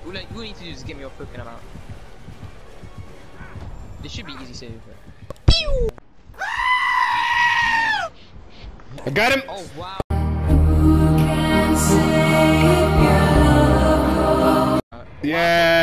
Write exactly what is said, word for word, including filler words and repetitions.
All, I, all you need to do is get me off hook and I'm out. This should be easy save. But... I got him! Oh wow. Yeah.